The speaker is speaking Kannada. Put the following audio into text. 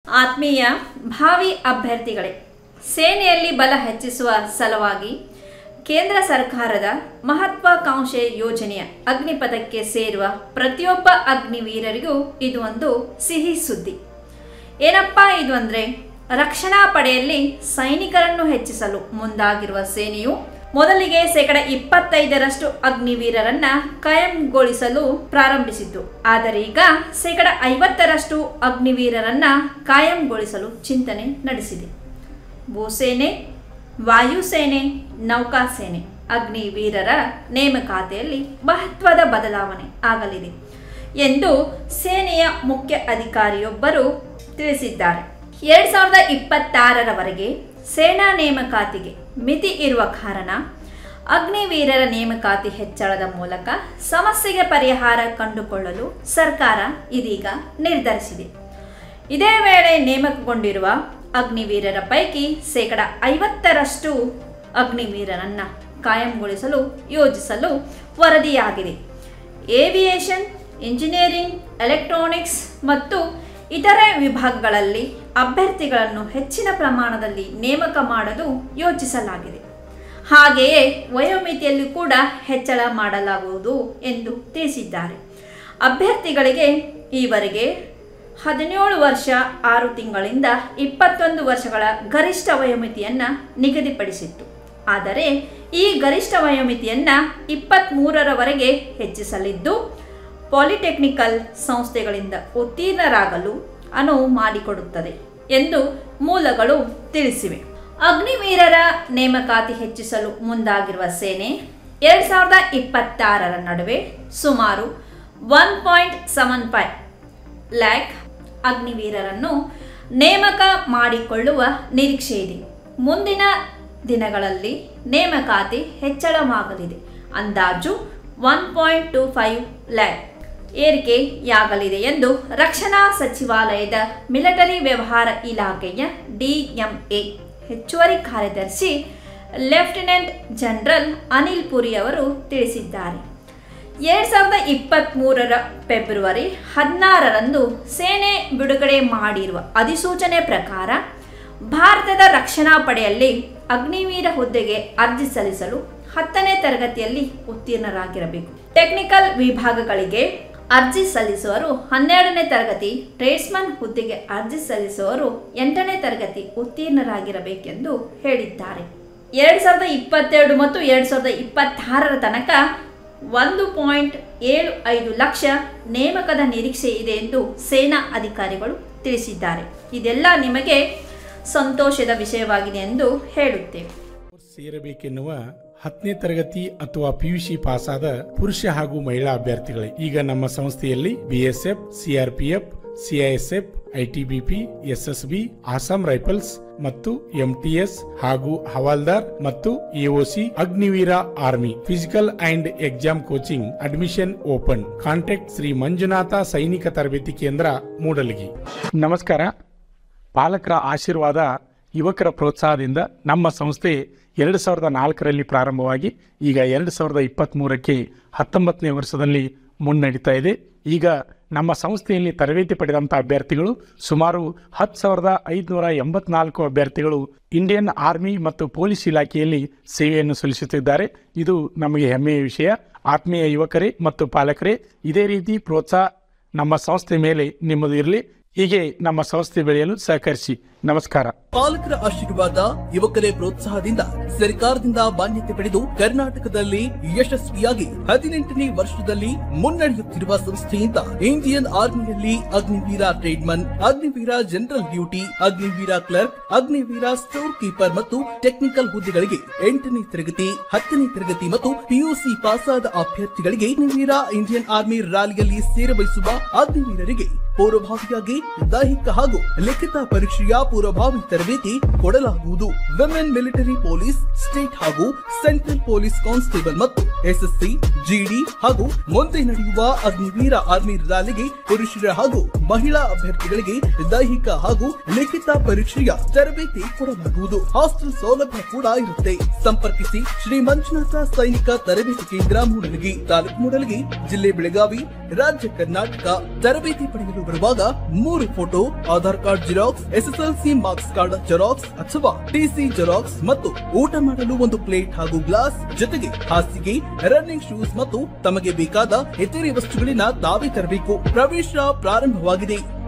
ಆತ್ಮೀಯ ಭಾವಿ ಅಭ್ಯರ್ಥಿಗಳೇ, ಸೇನೆಯಲ್ಲಿ ಬಲ ಹೆಚ್ಚಿಸುವ ಸಲುವಾಗಿ ಕೇಂದ್ರ ಸರ್ಕಾರದ ಮಹತ್ವಾಕಾಂಕ್ಷೆ ಯೋಜನೆಯ ಅಗ್ನಿಪಥಕ್ಕೆ ಸೇರುವ ಪ್ರತಿಯೊಬ್ಬ ಅಗ್ನಿವೀರರಿಗೂ ಇದು ಒಂದು ಸಿಹಿ ಸುದ್ದಿ. ಏನಪ್ಪಾ ಇದು ಅಂದರೆ, ರಕ್ಷಣಾ ಪಡೆಯಲ್ಲಿ ಸೈನಿಕರನ್ನು ಹೆಚ್ಚಿಸಲು ಮುಂದಾಗಿರುವ ಸೇನೆಯು ಮೊದಲಿಗೆ 25% ಅಗ್ನಿವೀರರನ್ನ ಕಾಯಂಗೊಳಿಸಲು ಪ್ರಾರಂಭಿಸಿತ್ತು. ಆದರೆ ಈಗ 50% ಅಗ್ನಿವೀರರನ್ನ ಕಾಯಂಗೊಳಿಸಲು ಚಿಂತನೆ ನಡೆಸಿದೆ. ಭೂಸೇನೆ, ವಾಯುಸೇನೆ, ನೌಕಾಸೇನೆ ಅಗ್ನಿವೀರರ ನೇಮಕಾತಿಯಲ್ಲಿ ಮಹತ್ವದ ಬದಲಾವಣೆ ಆಗಲಿದೆ ಎಂದು ಸೇನೆಯ ಮುಖ್ಯ ಅಧಿಕಾರಿಯೊಬ್ಬರು ತಿಳಿಸಿದ್ದಾರೆ. 2026ರವರೆಗೆ ಸೇನಾ ನೇಮಕಾತಿಗೆ ಮಿತಿ ಇರುವ ಕಾರಣ ಅಗ್ನಿವೀರರ ನೇಮಕಾತಿ ಹೆಚ್ಚಳದ ಮೂಲಕ ಸಮಸ್ಯೆಗೆ ಪರಿಹಾರ ಕಂಡುಕೊಳ್ಳಲು ಸರ್ಕಾರ ಇದೀಗ ನಿರ್ಧರಿಸಿದೆ. ಇದೇ ವೇಳೆ ನೇಮಕಗೊಂಡಿರುವ ಅಗ್ನಿವೀರರ ಪೈಕಿ 50% ಅಗ್ನಿವೀರರನ್ನು ಕಾಯಂಗೊಳಿಸಲು ಯೋಜಿಸಲು ವರದಿಯಾಗಿದೆ. ಏವಿಯೇಷನ್, ಇಂಜಿನಿಯರಿಂಗ್, ಎಲೆಕ್ಟ್ರಾನಿಕ್ಸ್ ಮತ್ತು ಇತರೆ ವಿಭಾಗಗಳಲ್ಲಿ ಅಭ್ಯರ್ಥಿಗಳನ್ನು ಹೆಚ್ಚಿನ ಪ್ರಮಾಣದಲ್ಲಿ ನೇಮಕ ಮಾಡಲು ಯೋಚಿಸಲಾಗಿದೆ. ಹಾಗೆಯೇ ವಯೋಮಿತಿಯಲ್ಲಿ ಕೂಡ ಹೆಚ್ಚಳ ಮಾಡಲಾಗುವುದು ಎಂದು ತಿಳಿಸಿದ್ದಾರೆ. ಅಭ್ಯರ್ಥಿಗಳಿಗೆ ಈವರೆಗೆ 17 ವರ್ಷ 6 ತಿಂಗಳಿಂದ 21 ವರ್ಷಗಳ ಗರಿಷ್ಠ ವಯೋಮಿತಿಯನ್ನು ನಿಗದಿಪಡಿಸಿತ್ತು. ಆದರೆ ಈ ಗರಿಷ್ಠ ವಯೋಮಿತಿಯನ್ನು 23ರವರೆಗೆ ಹೆಚ್ಚಿಸಲಿದ್ದು, ಪಾಲಿಟೆಕ್ನಿಕಲ್ ಸಂಸ್ಥೆಗಳಿಂದ ಉತ್ತೀರ್ಣರಾಗಲು ಅನುವು ಮಾಡಿಕೊಡುತ್ತದೆ ಎಂದು ಮೂಲಗಳು ತಿಳಿಸಿವೆ. ಅಗ್ನಿವೀರರ ನೇಮಕಾತಿ ಹೆಚ್ಚಿಸಲು ಮುಂದಾಗಿರುವ ಸೇನೆ 2026ರ ನಡುವೆ ಸುಮಾರು 1.75 ಲ್ಯಾಕ್ ಅಗ್ನಿವೀರರನ್ನು ನೇಮಕ ಮಾಡಿಕೊಳ್ಳುವ ನಿರೀಕ್ಷೆ ಇದೆ. ಮುಂದಿನ ದಿನಗಳಲ್ಲಿ ನೇಮಕಾತಿ ಹೆಚ್ಚಳವಾಗಲಿದೆ. ಅಂದಾಜು 1.25 ಲ್ಯಾಕ್ ಏರಿಕೆಯಾಗಲಿದೆ ಎಂದು ರಕ್ಷಣಾ ಸಚಿವಾಲಯದ ಮಿಲಿಟರಿ ವ್ಯವಹಾರ ಇಲಾಖೆಯ DMA ಹೆಚ್ಚುವರಿ ಕಾರ್ಯದರ್ಶಿ ಲೆಫ್ಟಿನೆಂಟ್ ಜನರಲ್ ಅನಿಲ್ ಪುರಿ ಅವರು ತಿಳಿಸಿದ್ದಾರೆ. 2023ರ ಫೆಬ್ರವರಿ 16ರಂದು ಸೇನೆ ಬಿಡುಗಡೆ ಮಾಡಿರುವ ಅಧಿಸೂಚನೆ ಪ್ರಕಾರ ಭಾರತದ ರಕ್ಷಣಾ ಪಡೆಯಲ್ಲಿ ಅಗ್ನಿವೀರ ಹುದ್ದೆಗೆ ಅರ್ಜಿ ಸಲ್ಲಿಸಲು 10ನೇ ತರಗತಿಯಲ್ಲಿ ಉತ್ತೀರ್ಣರಾಗಿರಬೇಕು. ಟೆಕ್ನಿಕಲ್ ವಿಭಾಗಗಳಿಗೆ ಅರ್ಜಿ ಸಲ್ಲಿಸುವವರು 12ನೇ ತರಗತಿ, ಟ್ರೇಡ್ಸ್ಮನ್ ಹುದ್ದೆಗೆ ಅರ್ಜಿ ಸಲ್ಲಿಸುವವರು 8ನೇ ತರಗತಿ ಉತ್ತೀರ್ಣರಾಗಿರಬೇಕೆಂದು ಹೇಳಿದ್ದಾರೆ. 2022 ಮತ್ತು 2026ರ ತನಕ 1.75 ಲಕ್ಷ ನೇಮಕದ ನಿರೀಕ್ಷೆ ಇದೆ ಎಂದು ಸೇನಾ ಅಧಿಕಾರಿಗಳು ತಿಳಿಸಿದ್ದಾರೆ. ಇದೆಲ್ಲ ನಿಮಗೆ ಸಂತೋಷದ ವಿಷಯವಾಗಿದೆ ಎಂದು ಹೇಳುತ್ತೇವೆ. ಸೇರಬೇಕೆನ್ನುವ 10ನೇ ತರಗತಿ ಅಥವಾ PUC ಪಾಸಾದ ಪುರುಷ ಹಾಗೂ ಮಹಿಳಾ ಅಭ್ಯರ್ಥಿಗಳೇ, ಈಗ ನಮ್ಮ ಸಂಸ್ಥೆಯಲ್ಲಿ BSF, CRPF, CISF, ITBP, SSB, Assam rifles ಮತ್ತು MTS ಹಾಗೂ ಹವಾಲ್ದಾರ್ ಮತ್ತು AOC Agniveer army physical and exam coaching admission open. Contact Shri Manjunatha ಸೈನಿಕ ತರಬೇತಿ ಕೇಂದ್ರ, ಮೂಡಲಗಿ. ನಮಸ್ಕಾರ. ಪಾಲಕರ ಆಶೀರ್ವಾದ, ಯುವಕರ ಪ್ರೋತ್ಸಾಹದಿಂದ ನಮ್ಮ ಸಂಸ್ಥೆ 2004ರಲ್ಲಿ ಪ್ರಾರಂಭವಾಗಿ ಈಗ 2023ಕ್ಕೆ 19ನೇ ವರ್ಷದಲ್ಲಿ ಮುನ್ನಡೀತಾ ಇದೆ. ಈಗ ನಮ್ಮ ಸಂಸ್ಥೆಯಲ್ಲಿ ತರಬೇತಿ ಪಡೆದಂಥ ಅಭ್ಯರ್ಥಿಗಳು ಸುಮಾರು 10,584 ಅಭ್ಯರ್ಥಿಗಳು ಇಂಡಿಯನ್ ಆರ್ಮಿ ಮತ್ತು ಪೊಲೀಸ್ ಇಲಾಖೆಯಲ್ಲಿ ಸೇವೆಯನ್ನು ಸಲ್ಲಿಸುತ್ತಿದ್ದಾರೆ. ಇದು ನಮಗೆ ಹೆಮ್ಮೆಯ ವಿಷಯ. ಆತ್ಮೀಯ ಯುವಕರೇ ಮತ್ತು ಪಾಲಕರೇ, ಇದೇ ರೀತಿ ಪ್ರೋತ್ಸಾಹ ನಮ್ಮ ಸಂಸ್ಥೆ ಮೇಲೆ ನಿಮ್ಮದು ಇರಲಿ. ಹೀಗೆ ನಮ್ಮ ಸಂಸ್ಥೆ ಬೆಳೆಯಲು ಸಹಕರಿಸಿ. ನಮಸ್ಕಾರ. ಪಾಲಕರ ಆಶೀರ್ವಾದ, ಯುವಕರೇ ಪ್ರೋತ್ಸಾಹದಿಂದ ಸರ್ಕಾರದಿಂದ ಮಾನ್ಯತೆ ಪಡೆದು ಕರ್ನಾಟಕದಲ್ಲಿ ಯಶಸ್ವಿಯಾಗಿ 18ನೇ ವರ್ಷದಲ್ಲಿ ಮುನ್ನಡೆಯುತ್ತಿರುವ ಸಂಸ್ಥೆಯಿಂದ ಇಂಡಿಯನ್ ಆರ್ಮಿಯಲ್ಲಿ Agniveer tradesman, Agniveer general duty, Agniveer clerk, Agniveer store keeper ಮತ್ತು ಟೆಕ್ನಿಕಲ್ ಹುದ್ದೆಗಳಿಗೆ 8ನೇ ತರಗತಿ, 10ನೇ ತರಗತಿ ಮತ್ತು PUC ಪಾಸಾದ ಅಭ್ಯರ್ಥಿಗಳಿಗೆ ಅಗ್ನಿವೀರ ಇಂಡಿಯನ್ ಆರ್ಮಿ ರ್ಯಾಲಿಯಲ್ಲಿ ಸೇರಬಯಸುವ ಅಗ್ನಿವೀರರಿಗೆ ಪೂರ್ವಭಾವಿಯಾಗಿ ದೈಹಿಕ ಹಾಗೂ ಲಿಖಿತ ಪರೀಕ್ಷೆಯ ಪೂರ್ವಭಾವಿ ತರಬೇತಿ ಕೊಡಲಾಗುವುದು. ವಿಮೆನ್ ಮಿಲಿಟರಿ ಪೊಲೀಸ್, ಸ್ಟೇಟ್ ಹಾಗೂ ಸೆಂಟ್ರಲ್ ಪೊಲೀಸ್ ಕಾನ್ಸ್ಟೇಬಲ್ ಮತ್ತು SSC, GD ಹಾಗೂ ಮುಂದೆ ನಡೆಯುವ ಅಗ್ನಿವೀರ ಆರ್ಮಿ ರ್ಯಾಲಿಗೆ ಪುರುಷರ ಹಾಗೂ ಮಹಿಳಾ ಅಭ್ಯರ್ಥಿಗಳಿಗೆ ದೈಹಿಕ ಹಾಗೂ ಲಿಖಿತ ಪರೀಕ್ಷೆಯ ತರಬೇತಿ ಕೊಡಲಾಗುವುದು. ಹಾಸ್ಟೆಲ್ ಸೌಲಭ್ಯ ಕೂಡ ಇರುತ್ತೆ. ಸಂಪರ್ಕಿಸಿ ಶ್ರೀ ಮಂಜುನಾಥ ಸೈನಿಕ ತರಬೇತಿ ಕೇಂದ್ರ, ಮೂಡಲಗಿ, ತಾಲೂಕು ಮೂಡಲಗಿ, ಜಿಲ್ಲೆ ಬೆಳಗಾವಿ, ರಾಜ್ಯ ಕರ್ನಾಟಕ ತರಬೇತಿ ಪಡೆಯಲು ಬರುವಾಗ 3 photo, Aadhaar card xerox, SSLC marks card xerox ಅಥವಾ TC ಜೆರಾಕ್ಸ್ ಮತ್ತು ಊಟ ಮಾಡಲು 1 ಪ್ಲೇಟ್ ಹಾಗೂ ಗ್ಲಾಸ್, ಜೊತೆಗೆ ಹಾಸಿಗೆ, ರನ್ನಿಂಗ್ ಶೂಸ್ ಮತ್ತು ತಮಗೆ ಬೇಕಾದ ಇತರೆ ವಸ್ತುಗಳಿನ ತಾವೇ ತರಬೇಕು. ಪ್ರವೇಶ ಪ್ರಾರಂಭವಾಗಿದೆ.